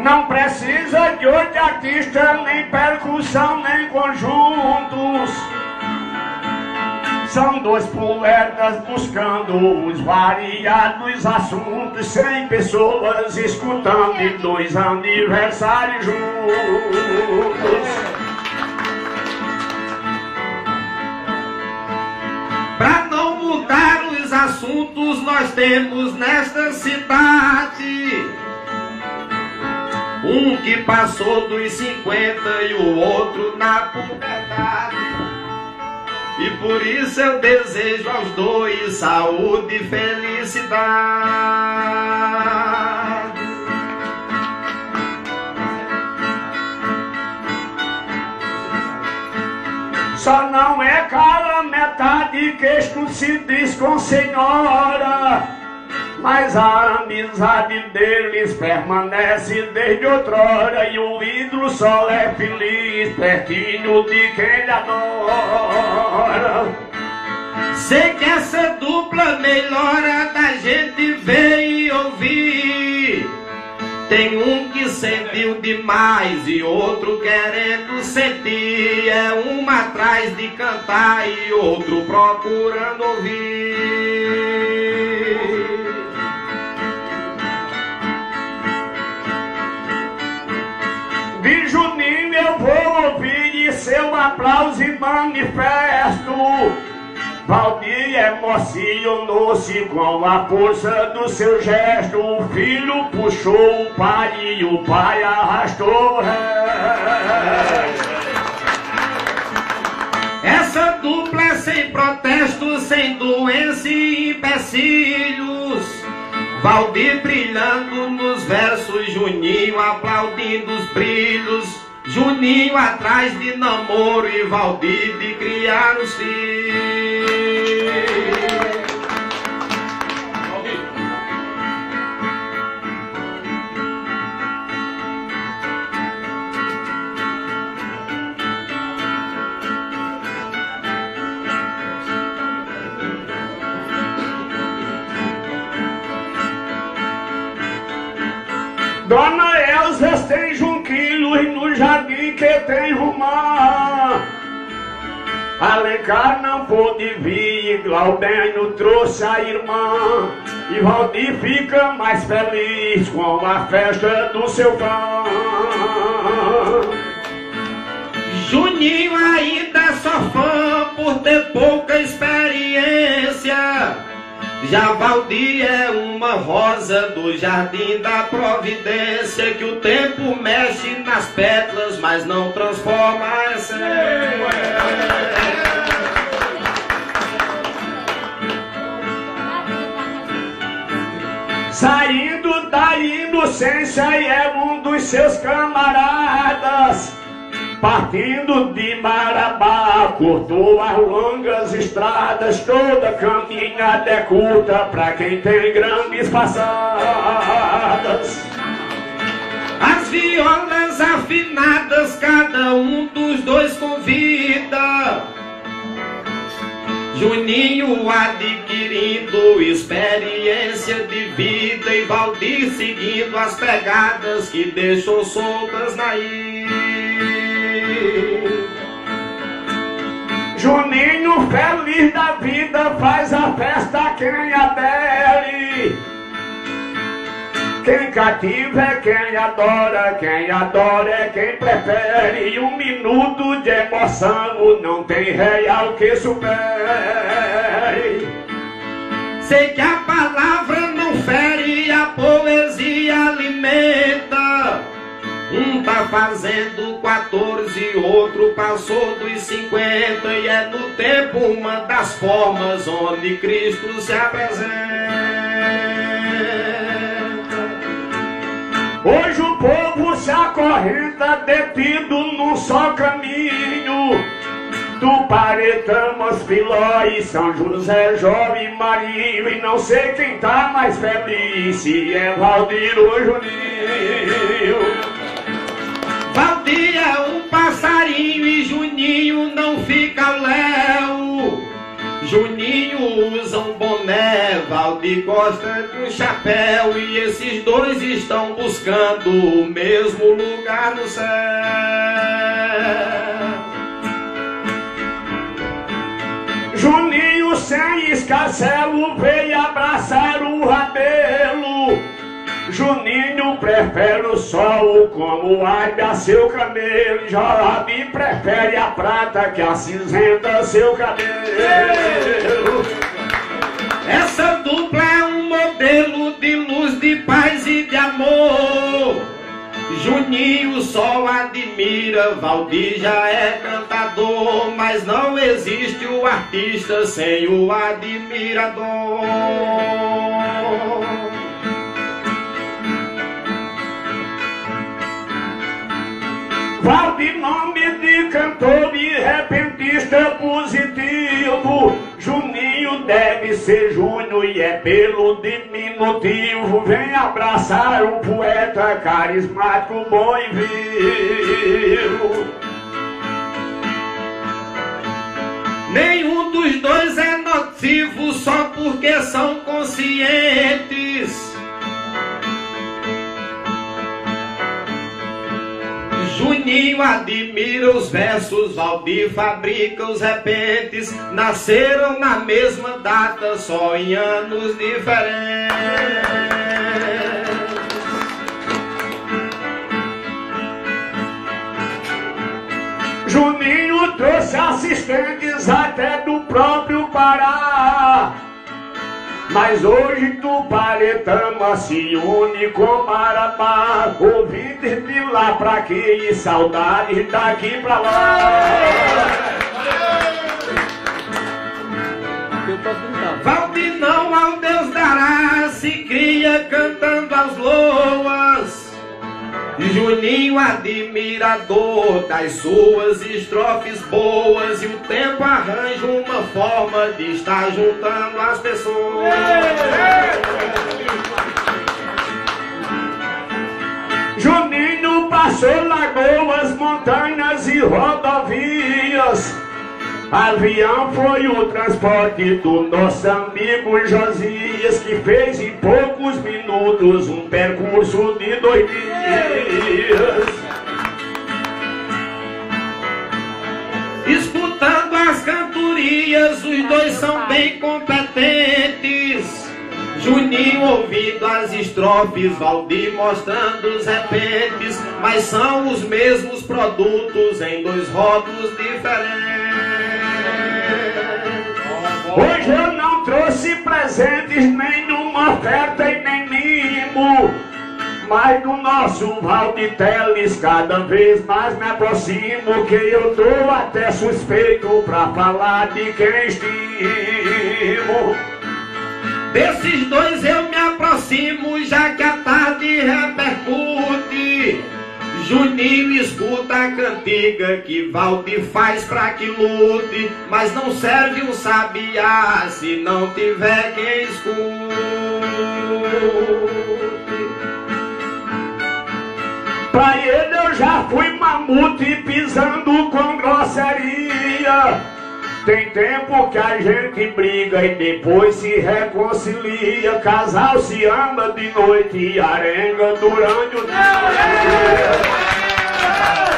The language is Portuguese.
Não precisa de outro artista, nem percussão, nem conjuntos. São dois poetas buscando os variados assuntos, 100 pessoas escutando e 2 aniversários juntos. Pra não mudar os assuntos, nós temos nesta cidade um que passou dos 50 e o outro na puberdade. E por isso eu desejo aos dois saúde e felicidade. Só não é cara metade que isto se diz com senhora, mas a amizade deles permanece desde outrora, e o ídolo só é feliz pertinho de quem lhe adora. Sei que essa dupla melhora da gente ver e ouvir. Tem um que sentiu demais e outro querendo sentir. É um atrás de cantar e outro procurando ouvir. De Juninho eu vou ouvir e seu aplauso e manifesto. Valdir emocionou-se com a força do seu gesto. O filho puxou o pai e o pai arrastou o resto. Essa dupla é sem protesto, sem doença e empecilhos. Valdir brilhando nos versos, Juninho aplaudindo os brilhos. Juninho atrás de namoro e Valdir de criar os filhos. Dona Elza tem junquilhos no jardim que tem romã. Alencar não pôde vir, Glaubenio trouxe a irmã. E Valdir fica mais feliz com a festa do seu fã. Juninho ainda é só fã por ter pouca experiência. Já Valdir é uma rosa do jardim da providência, que o tempo mexe nas pétalas, mas não transforma a essência. Saindo da inocência e é um dos seus camaradas. Partindo de Marabá, cortou as longas estradas. Toda caminhada é curta pra quem tem grandes passadas. As violas afinadas, cada um dos dois convida. Juninho adquirindo experiência de vida e Valdir seguindo as pegadas que deixou soltas na ilha. Juninho feliz da vida faz a festa quem adere. Quem cativa é quem adora é quem prefere. E 1 minuto de emoção não tem real que supere. Sei que a palavra não fere, a poesia alimenta. Um tá fazendo 14, outro passou dos 50. E é no tempo uma das formas onde Cristo se apresenta. Hoje o povo se acorrenta detido num só caminho. Tuparetamos, Filó e São José, Jovem Marinho. E não sei quem tá mais feliz, se é Valdir ou Juninho. Valdir é um passarinho e Juninho não fica léu. Juninho usa um boné, Valdir gosta de um chapéu, e esses dois estão buscando o mesmo lugar no céu. Juninho sem escarcelo veio abraçar o Rabelo. Juninho prefere o sol como águia a seu camelo. Joabi prefere a prata que a cinzenta seu cabelo. Essa dupla é um modelo de luz, de paz e de amor. Juninho o sol admira, Valdir já é cantador, mas não existe o artista sem o admirador. Valdir, nome de cantor e repentista positivo. Juninho deve ser Júnior e é pelo diminutivo. Vem abraçar um poeta carismático, bom e vivo. Nenhum dos dois é nocivo só porque são conscientes. Juninho admira os versos, Valdir fabrica os repentes. Nasceram na mesma data, só em anos diferentes. Juninho trouxe assistentes até do próprio Pará. Mas hoje Tuparetama se une com Marabá. Ouvintes de lá pra aqui e saudades daqui pra lá. Valdir não ao Deus dará, se cria cantando as loas. Juninho admirador das suas estrofes boas, e o tempo arranja uma forma de estar juntando as pessoas. Juninho passou lagoas, montanhas e rodovias. Avião foi o transporte do nosso amigo Josias, que fez em poucos minutos um percurso de 2 dias. Escutando as cantorias, os dois são bem competentes. Juninho ouvindo as estrofes, Valdir mostrando os repentes, mas são os mesmos produtos em 2 rótulos diferentes. Hoje eu não trouxe presentes, nenhuma oferta e nem mimo, mas do nosso Valdir Teles cada vez mais me aproximo, que eu tô até suspeito pra falar de quem estimo. Desses dois eu me aproximo, já que a tarde repercute. Juninho escuta a cantiga que Valdir faz pra que lute, mas não serve um sabiá se não tiver quem escute. Pra ele eu já fui mamute pisando com grosseria. Tem tempo que a gente briga e depois se reconcilia. Casal se ama de noite e arenga durante o dia.